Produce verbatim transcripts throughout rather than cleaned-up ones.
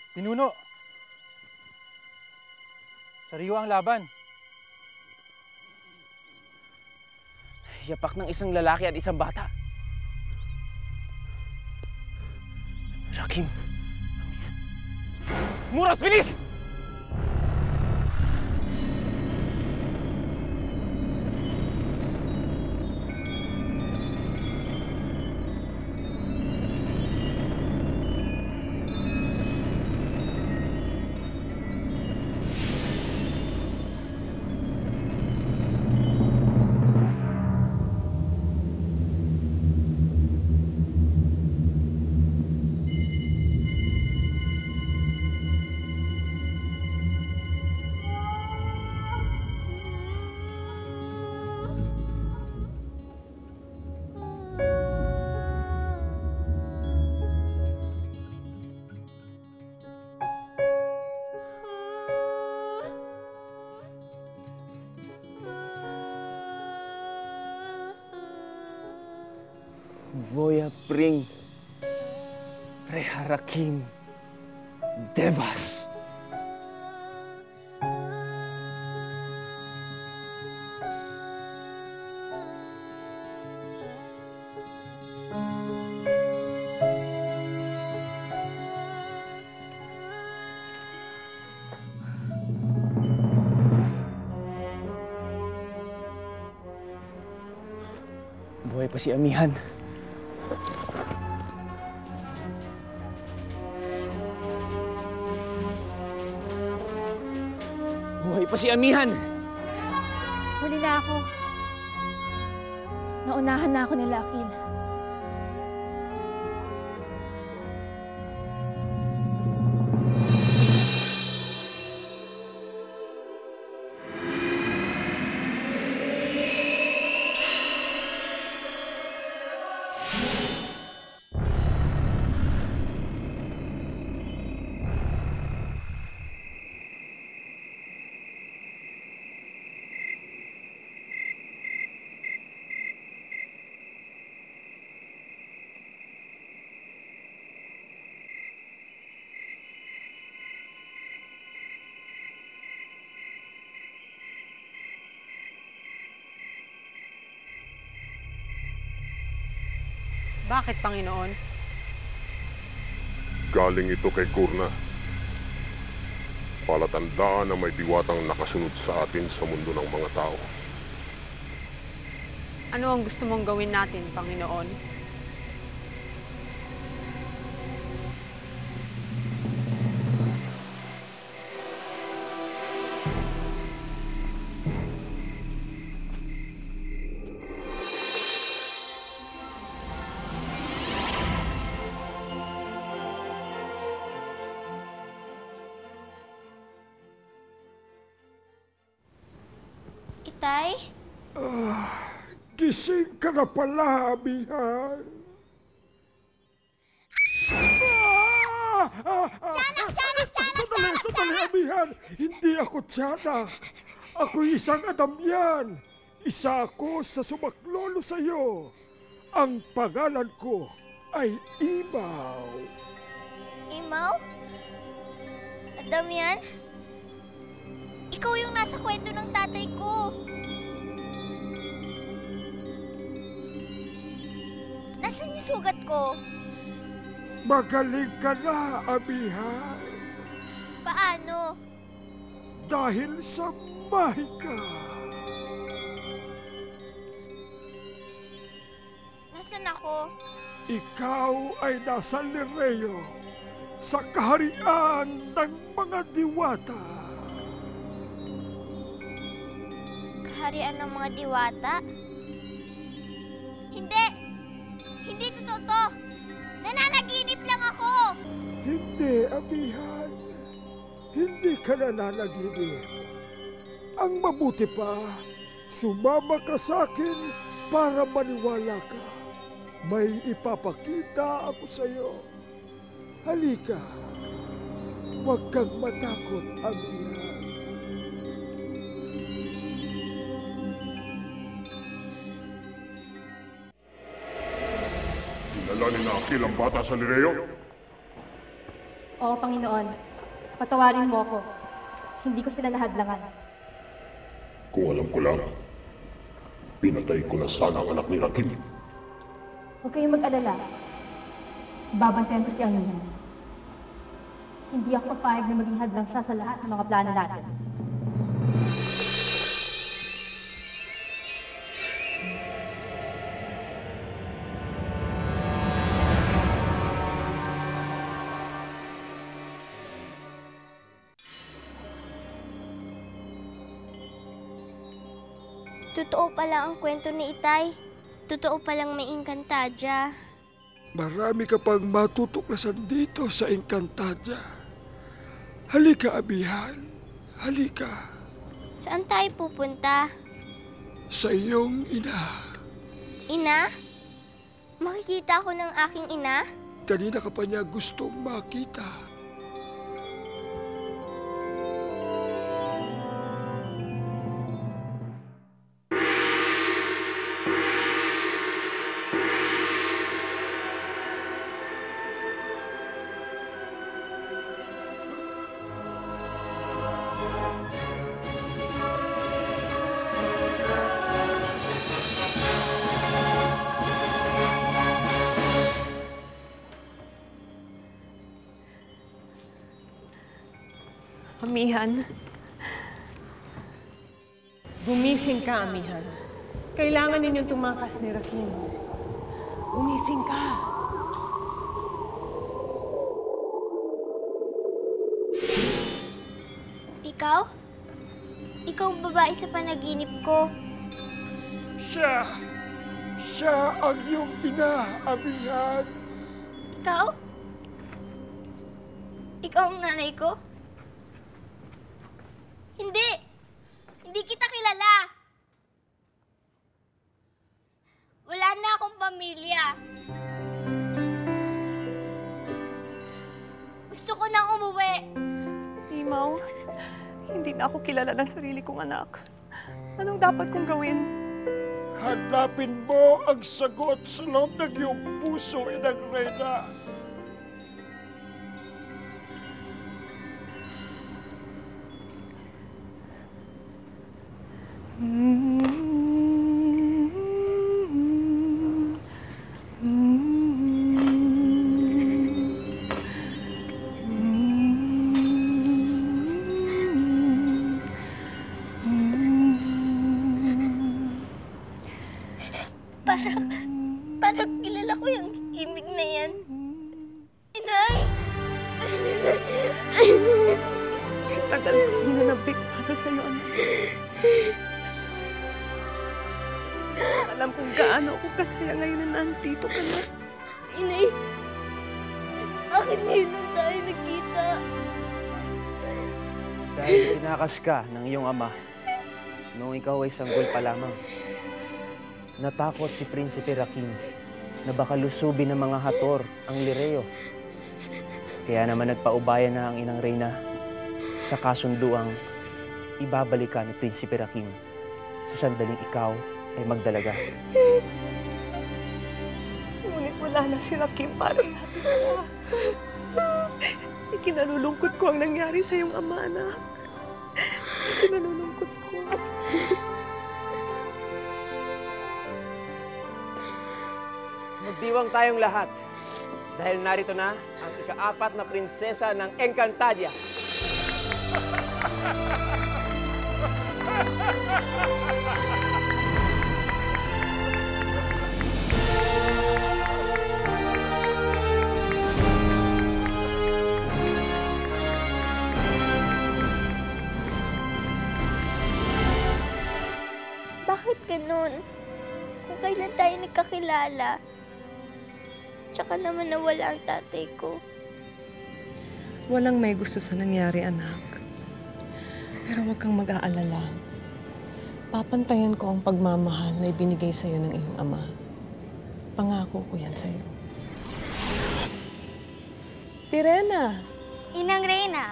Pinuno! Sariwa ang laban. Yapak ng isang lalaki at isang bata. Rakim! Muras, bilis! Voya Pring Reharakim Devas. Buhay pa si Amihan. Buhay pa si Amihan! Huli na ako. Naunahan na ako nila, Akil. Bakit, Panginoon? Galing ito kay Kurna. Palatandaan na may diwatang nakasunod sa atin sa mundo ng mga tao. Ano ang gusto mong gawin natin, Panginoon? Tay? Ah, gising ka na pala, Amihan. Ah! Ah! Tiyanak! Tiyanak! Tiyanak! Sandali! Sandali, Amihan! Hindi ako tiyanak. Ako'y isang Adamyan. Isa ako sa sumaklolo sa'yo. Ang pangalan ko ay Imaw. Imaw? Adamyan? Ikaw yung nasa kwento ng tatay ko. Nasaan yung sugat ko? Magaling ka na, Amihan. Paano? Dahil sa mahika. Nasaan ako? Ikaw ay nasa Lireo, sa kaharian ng mga diwata. Kaharian ng mga diwata? Hindi! Hindi totoo to! Nananaginip lang ako! Hindi, Amihan. Hindi ka nananaginip. Ang mabuti pa, sumama ka sa akin para maniwala ka. May ipapakita ako sa'yo. Halika. Huwag kang matakot, Amihan. Dinala ni na Akil ang bata sa Lireo. Oo, Panginoon. Patawarin mo ako. Hindi ko sila nahadlangan. Kung alam ko lang, pinatay ko na sana ang anak ni Rakim. Huwag kayong mag-alala. Babantayan ko si Amihan. Hindi ako papayag na maging hadlang siya sa lahat ng mga plano natin. Totoo pala ang kwento ni Itay. Totoo palang may Encantadia. Marami ka pang matutuklasan dito sa Encantadia. Halika, Amihan. Halika. Saan tayo pupunta? Sa iyong ina. Ina? Makikita ako ng aking ina? Kanina ka pa niya gustong makita. Amihan. Gumising ka, Amihan. Kailangan ninyong tumakas ni Rakim. Gumising ka. Ikaw? Ikaw ang babae sa panaginip ko. Siya! Siya ang iyong ina, Amihan. Ikaw? Ikaw ang nanay ko? Hindi! Hindi kita kilala! Wala na akong pamilya. Gusto ko nang umuwi. Imaw, hindi na ako kilala ng sarili kong anak. Anong dapat kong gawin? Hanapin mo ang sagot sa loob ng iyong puso, Inang Reyna. Parang, parang kilala ko yung imig na yan. Inay! Tagal kong nanabik para sa'yo, anak. Alam kong gaano ako kasaya ngayon na nandito ka na. Inay! Bakit ngayon lang tayo nagkita? Dahil tinakas ka ng iyong ama noong ikaw ay sanggol pa lamang. Natakot si Prinsipe Rakim na baka lusubin ng mga hator ang Lireo. Kaya naman nagpaubaya na ang Inang Reyna sa kasunduang ibabalik ka ni Prinsipe Rakim sa sandaling ikaw ay magdalaga. Ngunit wala na si Rakim para natin. Ikinalulungkot ko ang nangyari sa iyong ama, anak. Ikinalulungkot ko. Magdiwang tayong lahat dahil narito na ang ikaapat na prinsesa ng Encantadia. Bakit ganun? Kung kailan tayo nagkakilala, tsaka naman nawala ang tatay ko. Walang may gusto sa nangyari, anak. Pero huwag kang mag-aalala. Papantayan ko ang pagmamahal na ibinigay sa'yo ng iyong ama. Pangako ko yan sa'yo. Tirena! Inang Reyna,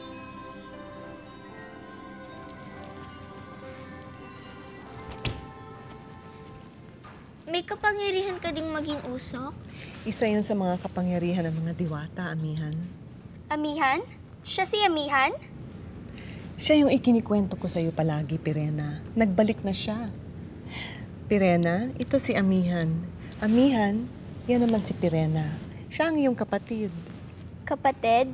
may kapangyarihan ka ding maging usok? Isa yan sa mga kapangyarihan ng mga diwata, amihan. Amihan? Siya si Amihan? Siya yung ikinikwento ko sa'yo palagi, Pirena. Nagbalik na siya. Pirena, ito si Amihan. Amihan, yan naman si Pirena. Siya ang iyong kapatid. Kapatid?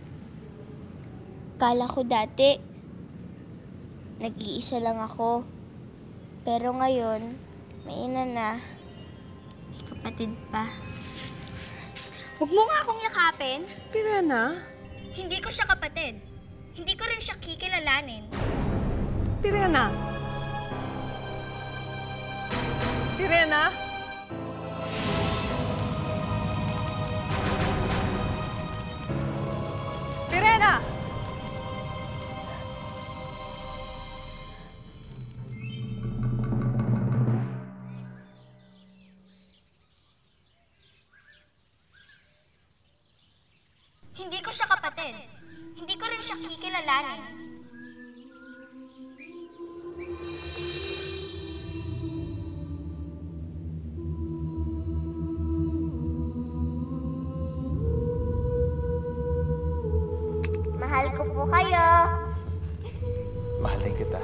Kala ko dati, nag-iisa lang ako. Pero ngayon, may ina na. May kapatid pa. Huwag mo nga akong yakapin. Pirena? Hindi ko siya kapatid. Hindi ko rin siya kikilalanin. Pirena? Pirena? Pirena! Hindi ko siya kapatid. Hindi ko rin siya kikilalanin. Mahal ko po kayo. Mahal din kita.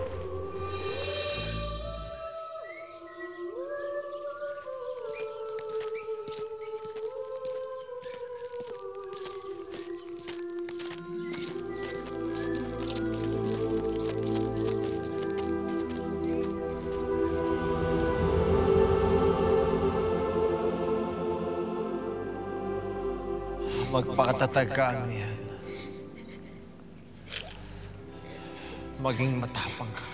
Magpakatatag ka, Amihan. Maging matapang ka.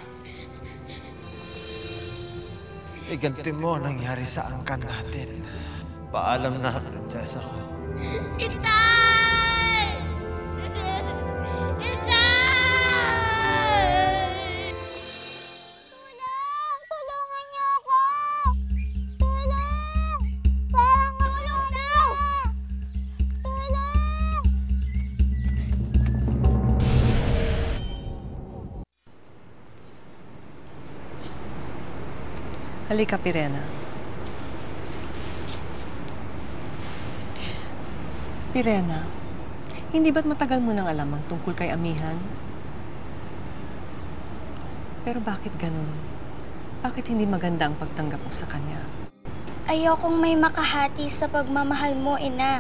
Iganti mo ang nangyari sa angkan natin. Paalam na, prinsesa ko. Itay! Itay! Tulong! Tulungan niyo ako! Tulong! Parang tulong na! Tulong! Halika, Pirena. Pirena, hindi ba't matagal mo nang alam ang tungkol kay Amihan? Pero bakit ganun? Bakit hindi maganda ang pagtanggap mo sa kanya? Ayokong may makahati sa pagmamahal mo, ina.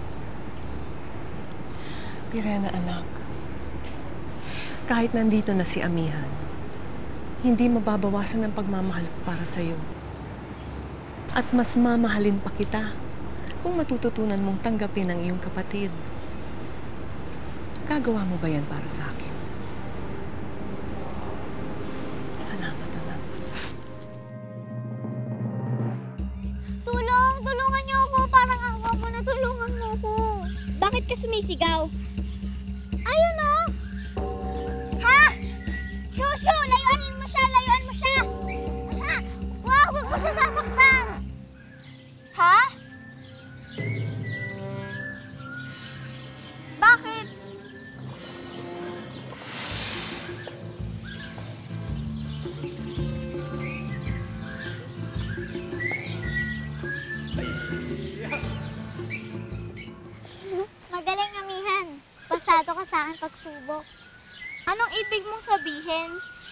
Pirena, anak. Kahit nandito na si Amihan, hindi mababawasan ang pagmamahal ko para sa'yo. At mas mamahalin pa kita kung matututunan mong tanggapin ang iyong kapatid. Gagawa mo ba yan para sa akin? Salamat, anak. Tulong! Tulungan niyo ako! Parang awa mo na tulungan mo ako. Bakit ka sumisigaw? Ayun o! Ha? Shushu! Layuanin mo siya! Layuan mo siya! Ha? Wow! Huwag mo siya sasaktan! Ha? Bakit? Magaling, Amihan. Pasado ka sa akin pagsubok. Anong ibig mong sabihin?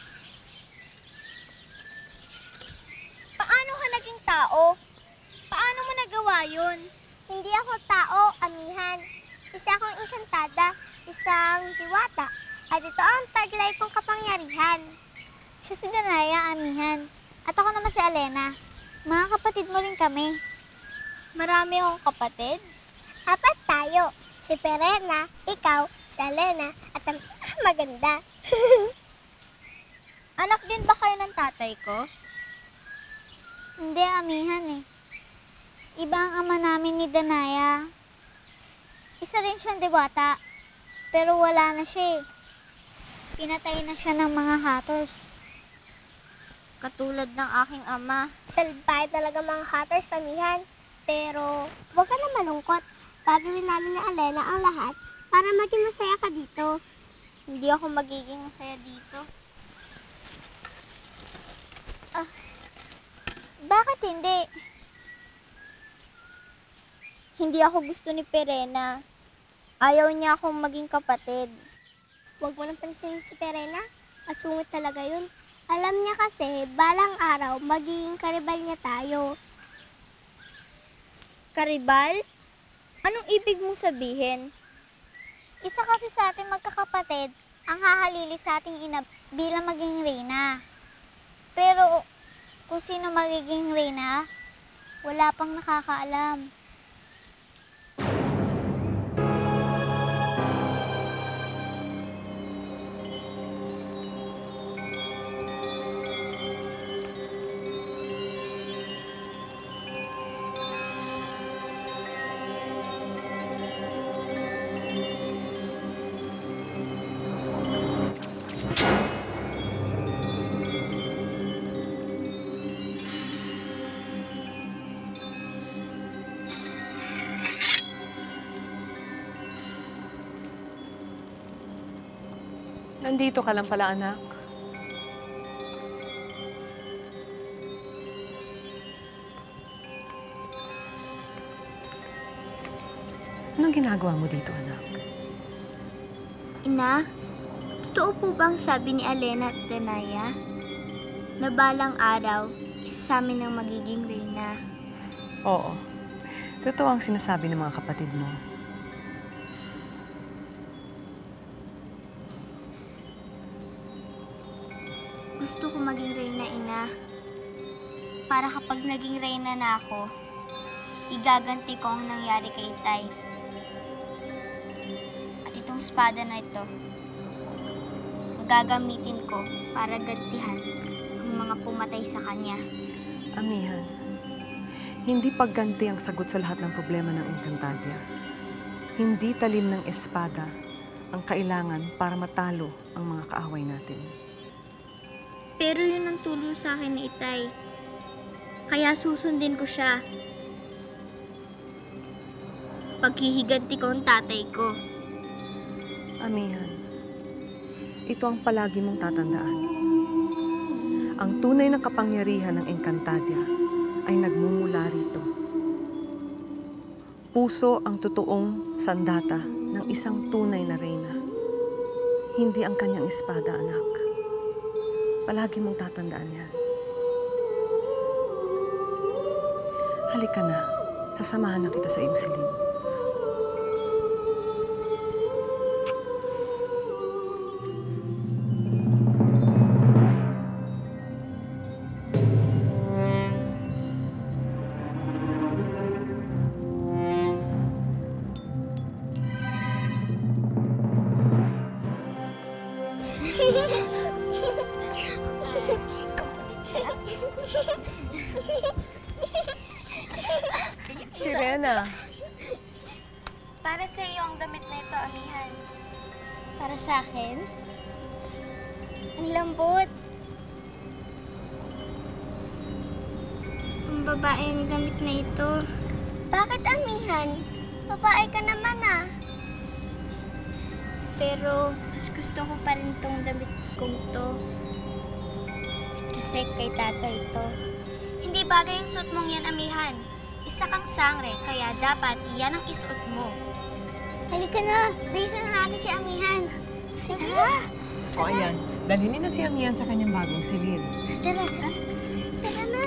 Paano ka naging tao? Paano mo nagawa yun? Hindi ako tao, Amihan. Isa akong engkantada, isang diwata. At ito ang taglay kong kapangyarihan. Siya si Danaya, Amihan. At ako naman si Alena. Mga kapatid mo rin kami. Marami akong kapatid. Apat tayo. Si Perena, ikaw, si Alena, at ang maganda. Anak din ba kayo ng tatay ko? Hindi, Amihan eh. Iba ang ama namin ni Danaya. Isa rin siyang diwata, pero wala na siya eh. Pinatay na siya ng mga hatters. Katulad ng aking ama. Salbay talaga mga hatters, Amihan. Pero huwag ka na malungkot. Gagawin namin ni Alena ang lahat para maging masaya ka dito. Hindi ako magiging masaya dito. Ah, bakit hindi? Hindi ako gusto ni Perena. Ayaw niya akong maging kapatid. Huwag mo nang pansinin si Perena. Asungit talaga yun. Alam niya kasi, balang araw, magiging karibal niya tayo. Karibal? Anong ibig mong sabihin? Isa kasi sa ating magkakapatid ang hahalili sa ating ina bilang maging reyna. Pero kung sino magiging reyna, wala pang nakakaalam. Nandito ka lang pala, anak. Anong ginagawa mo dito, anak? Ina, totoo po bang sabi ni Alena at Danaya na balang araw, isa sa amin ang magiging reyna? Oo. Totoo ang sinasabi ng mga kapatid mo. Gusto ko maging reyna, Ina. Para kapag naging reyna na ako, igaganti ko ang nangyari kay Itay. At itong espada na ito, gagamitin ko para gantihan ang mga pumatay sa kanya. Amihan, hindi pagganti ang sagot sa lahat ng problema ng Encantadia. Hindi talim ng espada ang kailangan para matalo ang mga kaaway natin. Pero yun ang tulo sa akin ni Itay. Kaya susundin ko siya. Paghihiganti ko ang tatay ko. Amihan, ito ang palagi mong tatandaan. Ang tunay na kapangyarihan ng Encantadia ay nagmumula rito. Puso ang totoong sandata ng isang tunay na reyna. Hindi ang kanyang espada, anak. Palagi mong tatandaan yan. Halika na. Sasamahan na kita sa iyong silid. Sirena. Para sa iyo ang damit na ito, Amihan. Para sa akin? Ang lambot. Ang babae ang damit na ito. Bakit, Amihan? Babae ka naman ah. Pero mas gusto ko pa rin tong damit kong to. Kasi kay tatay ito. Hindi bagay ang suot mong yan, Amihan. Isa kang sangre, kaya dapat iyan ang isuot mo. Halika na! Bilisan na natin si Amihan. Sige na! O ayan, dalhinin na si Amihan sa kanyang bagong silid. Tara, tara. Tara na.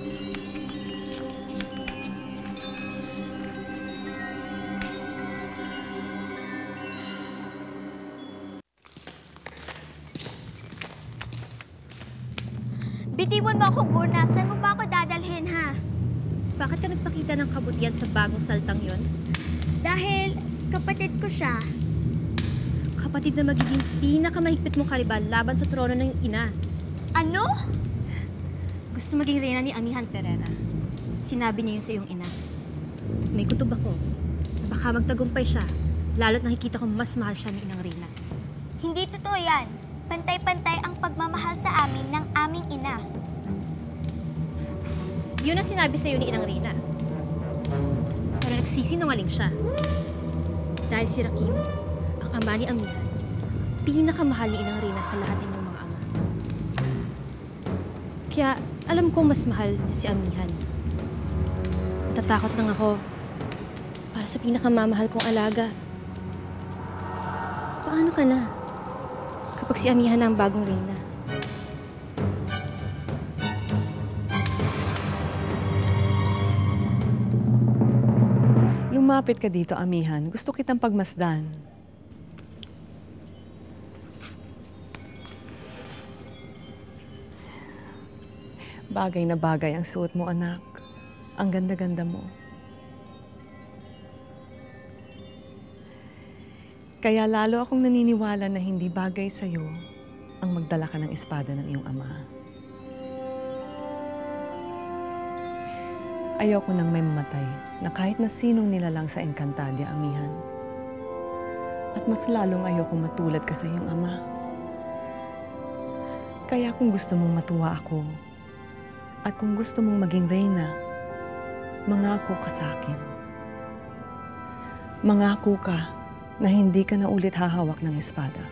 Bitiwan mo ako, Gurna. Saan mo ba ako dadalhin, ha? Bakit ka nagpakita ng kabutihan sa bagong saltang yon? Dahil kapatid ko siya. Kapatid na magiging pinakamahigpit mong karibal laban sa trono ng ina. Ano? Gusto maging reyna ni Amihan Perera. Sinabi niya yun sa iyong ina. May kutob ako na baka magtagumpay siya, lalo't nakikita kong mas mahal siya ni inang reyna. Hindi totoo yan. Pantay-pantay ang pagmamahal sa amin ng aming ina. Yun ang sinabi sa iyo ni inang reyna. Pero nagsisinungaling siya. Dahil si Rakim, ang ama ni Amihan, pinakamahal ni inang reyna sa lahat ng inyong mga ama. Kaya alam kong mas mahal niya si Amihan. Natatakot lang ako para sa pinakamamahal kong alaga. Paano ka na? Kapag si Amihan na ang bagong reyna. Lumapit ka dito, Amihan. Gusto kitang pagmasdan. Bagay na bagay ang suot mo, anak. Ang ganda-ganda mo. Kaya lalo akong naniniwala na hindi bagay sa'yo ang magdala ka ng espada ng iyong ama. Ayoko nang may mamatay na kahit na sinong nilalang sa Encantadia, Amihan. At mas lalong ayoko matulad ka sa iyong ama. Kaya kung gusto mong matuwa ako, at kung gusto mong maging reyna, mangako ka sa akin. Mangako ka na hindi ka na ulit hahawak ng espada.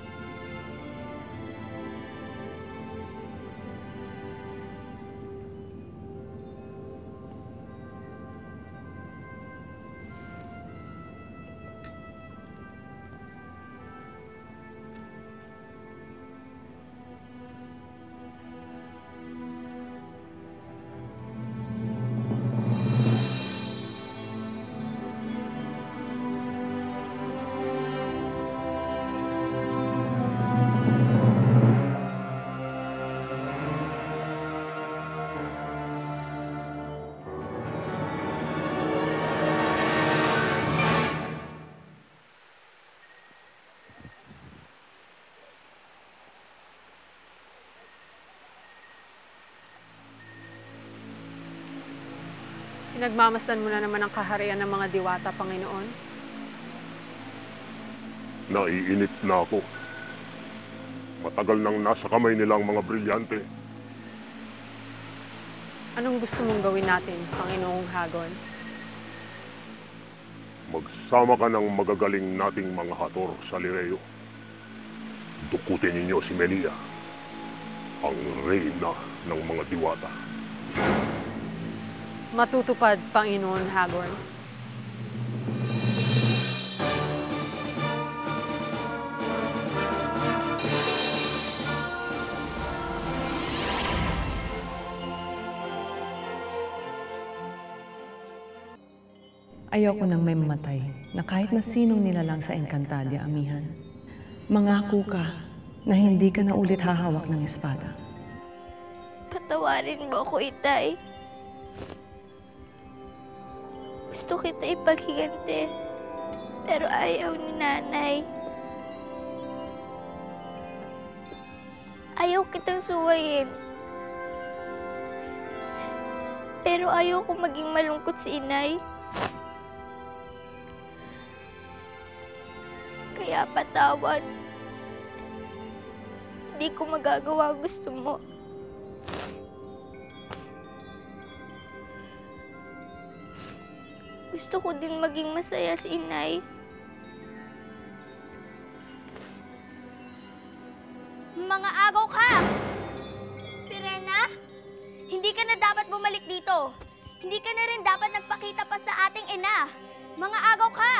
Pinagmamasdan mo na naman ang kaharian ng mga diwata, Panginoon. Naiinip na ako. Matagal nang nasa kamay nila ang mga brilyante. Anong gusto mong gawin natin, Panginoong Hagon? Magsama ka ng magagaling nating mga hator sa Lireo. Dukutin ninyo si Melia, ang reyna ng mga diwata. Matutupad, Panginoon Hagon. Ayoko nang may mamatay na kahit na sinong nilalang sa Encantadia, Amihan. Mangako ka na hindi ka na ulit hahawak ng espada. Patawarin mo ako, Itay. Gusto kita ipaghiganti, pero ayaw ni Nanay. Ayaw kitang suwayin. Pero ayaw ko maging malungkot si Inay. Kaya patawad. Hindi ko magagawa gusto mo. Gusto ko din maging masaya si Inay. Mga agaw ka! Pirena? Hindi ka na dapat bumalik dito. Hindi ka na rin dapat nagpakita pa sa ating ina. Mga agaw ka!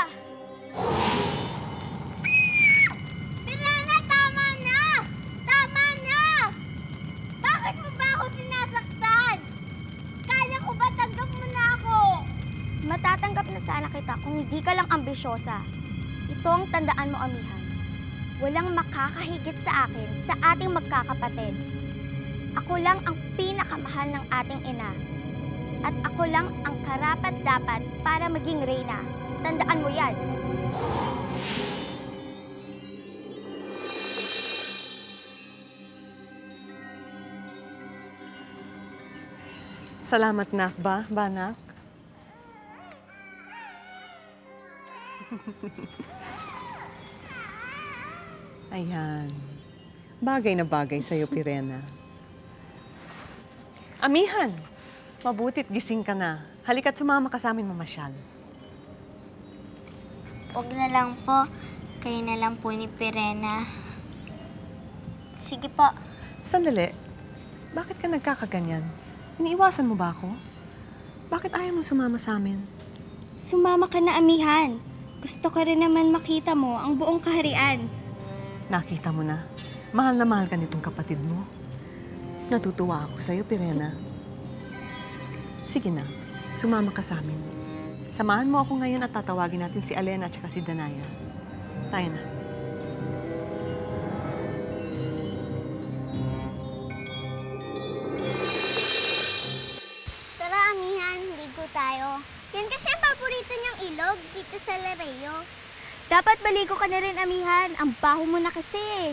Pirena, tama na! Tama na! Bakit mo ba ako sinasaktan? Kala ko ba tanggap mo na ako? Matatanggap na sana kita kung hindi ka lang ambisyosa. Ito ang tandaan mo, Amihan. Walang makakahigit sa akin, sa ating magkakapatid. Ako lang ang pinakamahal ng ating ina. At ako lang ang karapat-dapat para maging reyna. Tandaan mo yan. Salamat, nak ba, banak? Ayan. Bagay na bagay sa'yo, Pirena. Amihan, mabutit gising ka na. Halika't sumama ka sa amin mamasyal. Huwag na lang po. Kayo na lang po ni Pirena. Sige po. Sandali. Bakit ka nagkakaganyan? Iniiwasan mo ba ako? Bakit ayaw mo sumama sa amin? Sumama ka na, Amihan. Gusto ko rin naman makita mo ang buong kaharian. Nakita mo na. Mahal na mahal ka nitong kapatid mo. Natutuwa ako sa'yo, Pirena. Sige na, sumama ka sa amin. Samahan mo ako ngayon at tatawagin natin si Alena at saka si Danaya. Tayo na. Tara, amihan, ligo tayo. Yan kasi ang paborito niyang ilog dito sa Lereo. Dapat baligo ka na rin, amihan. Ang baho mo na kasi.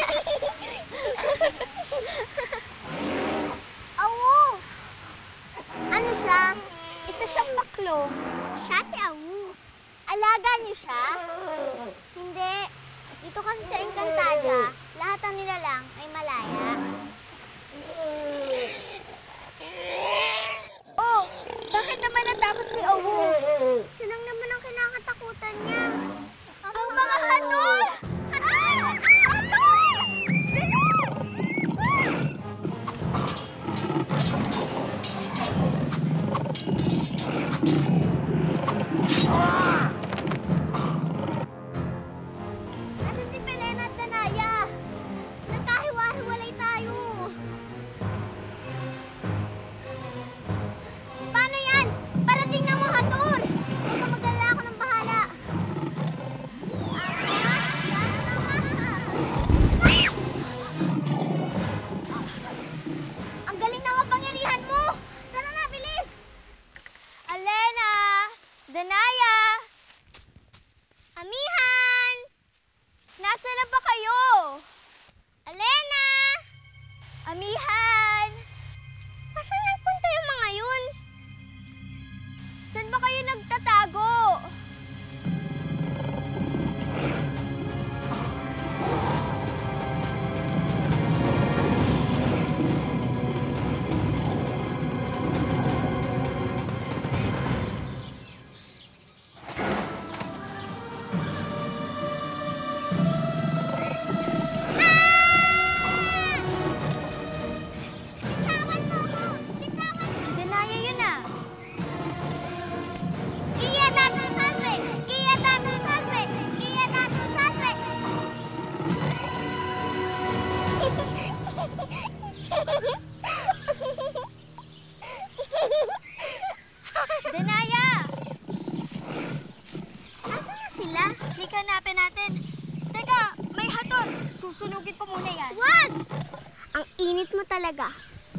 Awu! Ano siya? Isa siyang baklo. Siya si Awu. Alaga niyo siya? Hindi. Dito kasi sa Encantadia, lahat ng nilalang ay malaya. Oh, bakit naman natakot si Awu? Silang naman ang kinakatakutan niya. Ang mga hanol! Hanol! Hanol! Asan si Pirena at Danaya? Nagkahiwa-hiwalay tayo. Paano yan? Parating na mo, Hator! Huwag ka mag-alala, ako ng bahala. Ang galing na kapangyarihan mo! Tara na, bilis! Alena! Danaya! Amihan! Nasaan na ba kayo? Alena! Amihan! Nasaan nagpunta yung mga yun? Saan ba kayo nagtatago? Si Danaya yun ah. Iya datul salve! Iya datul salve! Iya datul salve! Danaya! Asan na sila? Halika, hanapin natin. Teka, may hator. Susunugin ko muna yan. Wag! Ang init mo talaga.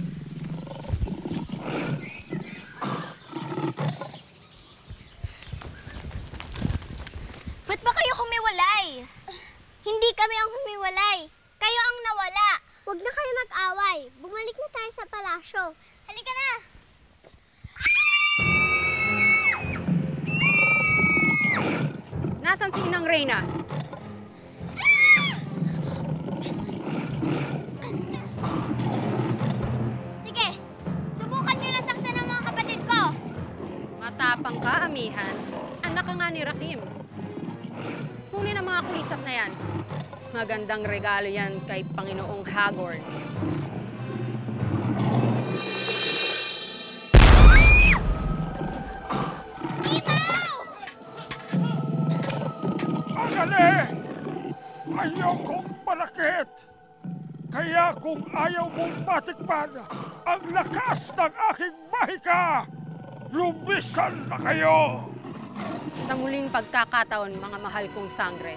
Ba't ba kayo humiwalay? Hindi kami ang humiwalay. Kayo ang nawala. Huwag na kayo mag-away. Bumalik na tayo sa palasyo. Halika na! Nasaan si Inang Reyna? Sige, subukan nyo lang saktan ng mga kapatid ko. Matapang ka, amihan. Anak ka nga ni Rakim. Kunin ang mga kulisap na yan. Magandang regalo yan kay Panginoong Hagorn. Agale! Ayokong malakit! Kaya kung ayaw mong matikman ang lakas ng aking mahika, lumbisan na kayo! Sa muling pagkakataon, mga mahal kong sangre.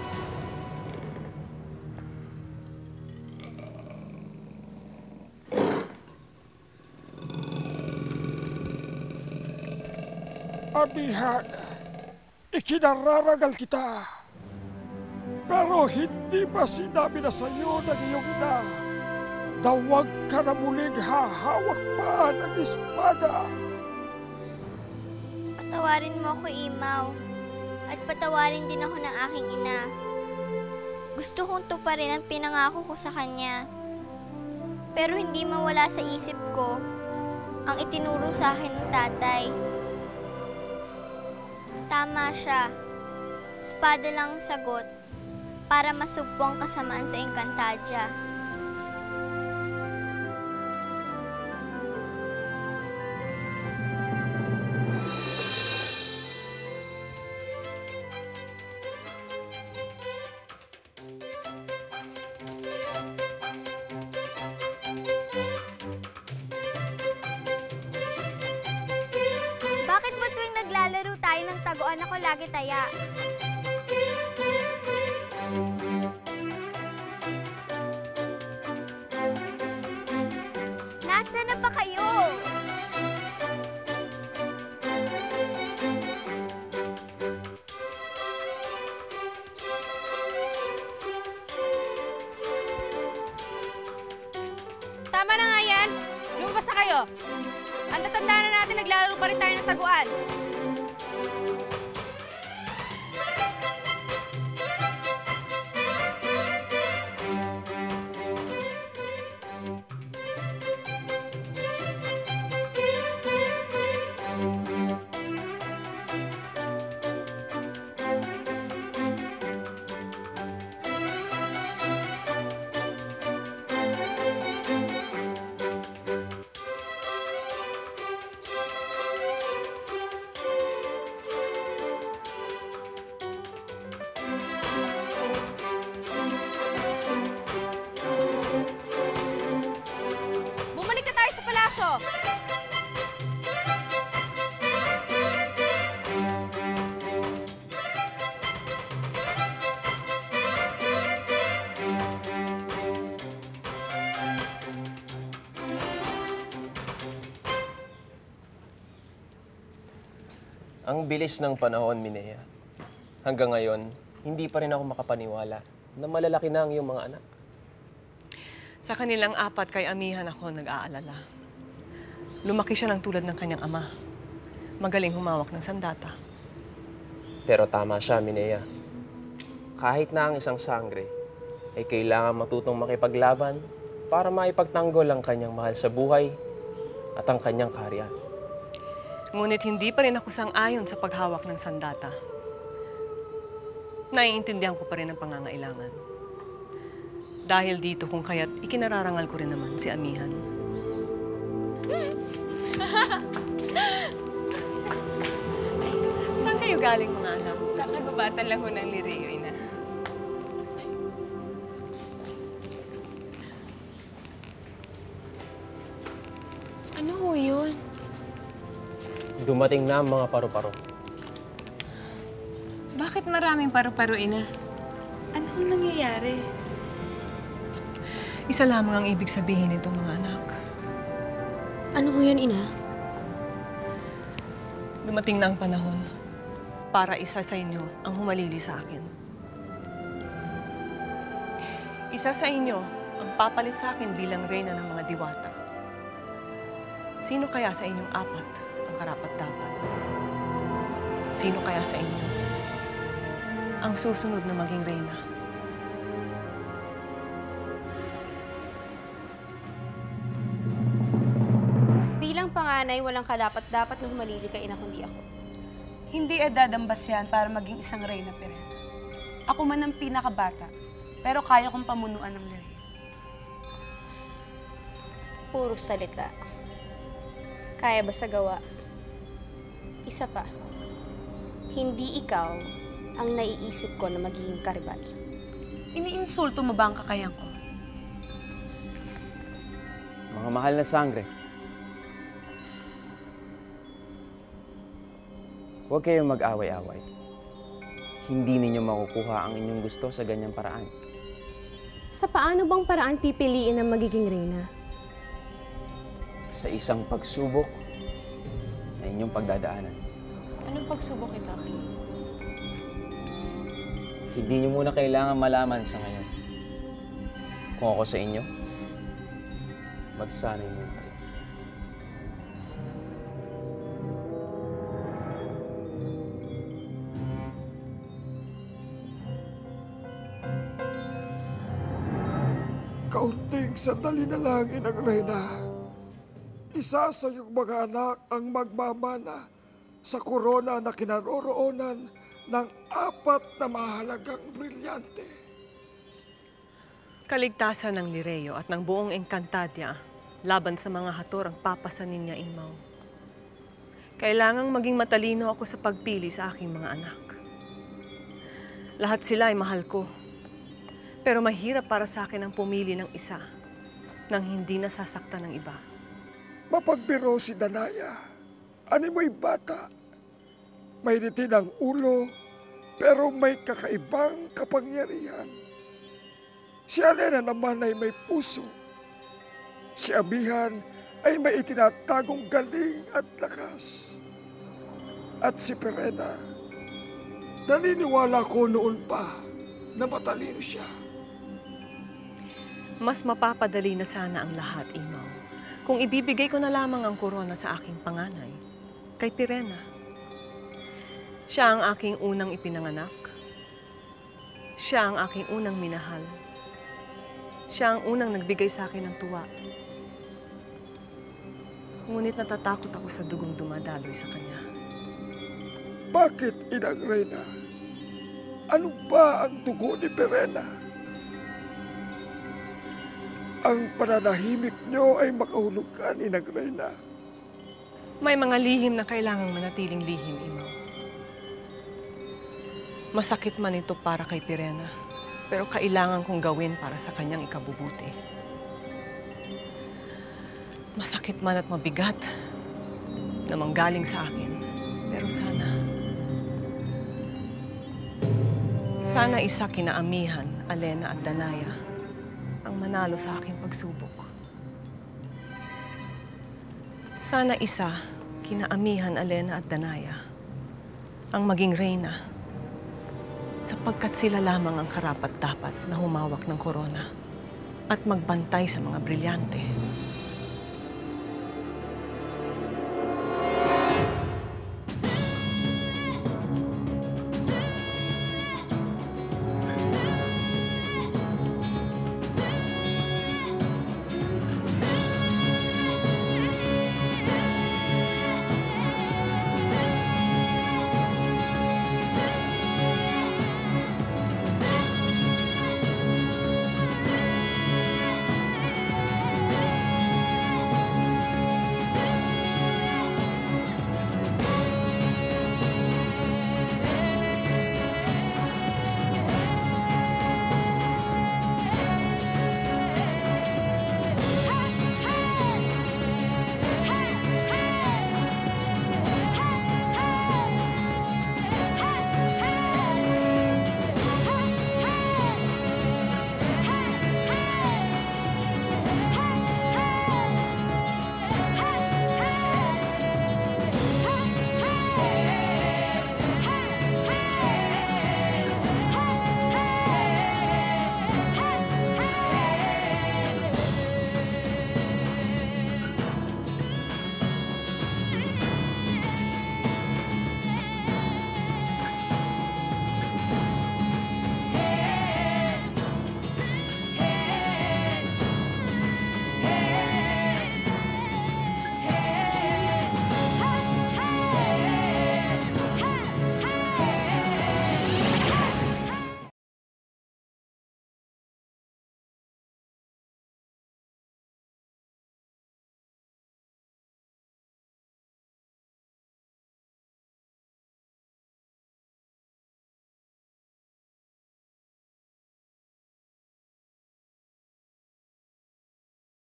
Amihan, ikinararagal kita. Pero hindi ba sinabi na sa iyo ng iyong ina na huwag ka na muling hahawak pa ng espada? Patawarin mo ako, Imaw. At patawarin din ako ng aking ina. Gusto kong tuparin ang pinangako ko sa kanya. Pero hindi mawala sa isip ko ang itinuro sa akin ng tatay. Tama siya. Espada lang ang sagot para masugpo ang kasamaan sa Encantadia. tayo ng taguan ako lagi taya. Nasaan na ba kayo? Tama na nga yan! Lumabas na kayo! Ang tatanda na natin, naglalaro pa rin tayo ng taguan. Palasyo! Ang bilis ng panahon, Minea. Hanggang ngayon, hindi pa rin ako makapaniwala na malalaki na ang iyong mga anak. Sa kanilang apat kay amihan ako nag-aalala. Lumaki siya ng tulad ng kanyang ama. Magaling humawak ng sandata. Pero tama siya, Minea. Kahit na ang isang sangre, ay kailangan matutong makipaglaban para maipagtanggol ang kanyang mahal sa buhay at ang kanyang kaharian. Ngunit hindi pa rin ako sang-ayon sa paghawak ng sandata. Naiintindihan ko pa rin ang pangangailangan. Dahil dito kung kaya't ikinararangal ko rin naman si amihan. Saan kayo galing, mga anak? Sa kagubatan lang ho ng Lireo, Ina. Ano ho yun? Dumating na ang mga paru-paro. Bakit maraming paru-paro, Ina? Ano hong nangyayari? Isa lamang ang ibig sabihin nito, mga anak. Ano ho yan, Ina? Dumating na ang panahon para isa sa inyo ang humalili sa akin. Isa sa inyo ang papalit sa akin bilang reyna ng mga diwata. Sino kaya sa inyong apat ang karapat-dapat? Sino kaya sa inyo ang susunod na maging reyna? Bilang panganay, walang kadapat-dapat na humalili kay ina kundi ako. Hindi edad ang basyan para maging isang reyna, Perel. Ako man ang pinakabata, pero kaya kong pamunuan ng Lireo. Puro salita. Kaya ba sa gawa? Isa pa, hindi ikaw ang naiisip ko na magiging karibal. Iniinsulto mo ba ang kakayan ko? Mga mahal na sangre, huwag kayong mag-away-away. Hindi ninyo makukuha ang inyong gusto sa ganyang paraan. Sa paano bang paraan pipiliin ang magiging reyna? Sa isang pagsubok na inyong pagdadaanan. Anong pagsubok ito? Hindi nyo muna kailangan malaman sa ngayon. Kung ako sa inyo, magsanay muna kayo. Kaunting sandali na lang, Inang Reyna. Isa sa iyong mga anak ang magmamana sa korona na kinaroroonan ng apat na mahalagang brilyante. Kaligtasan ng Lireo at ng buong Encantadia laban sa mga hator ang papasanin niya, Imaw. Kailangang maging matalino ako sa pagpili sa aking mga anak. Lahat sila ay mahal ko. Pero mahirap para sa akin ang pumili ng isa nang hindi nasasaktan ng iba. Mapagbiro si Danaya. Ano mo'y bata? May litin ang ulo, pero may kakaibang kapangyarihan. Si Alena naman ay may puso. Si Amihan ay may itinatagong galing at lakas. At si Pirena, naniniwala ko noon pa na matalino siya. Mas mapapadali na sana ang lahat, Imaw, kung ibibigay ko na lamang ang korona sa aking panganay, kay Pirena. Siya ang aking unang ipinanganak. Siya ang aking unang minahal. Siya ang unang nagbigay sa akin ng tuwa. Ngunit natatakot ako sa dugong dumadaloy sa kanya. Bakit, Inang Reyna? Ano ba ang dugo ni Pirena? Ang pananahimik niyo ay makahulugan, Inang Reyna. May mga lihim na kailangang manatiling lihim, Imaw. Masakit man ito para kay Pirena, pero kailangan kong gawin para sa kanyang ikabubuti. Masakit man at mabigat na manggaling sa akin, pero sana, sana isa kina Amihan, Alena at Danaya ang manalo sa aking pagsubok. Sana isa kina Amihan, Alena at Danaya ang maging reyna, sapagkat sila lamang ang karapat-dapat na humawak ng korona at magbantay sa mga brilyante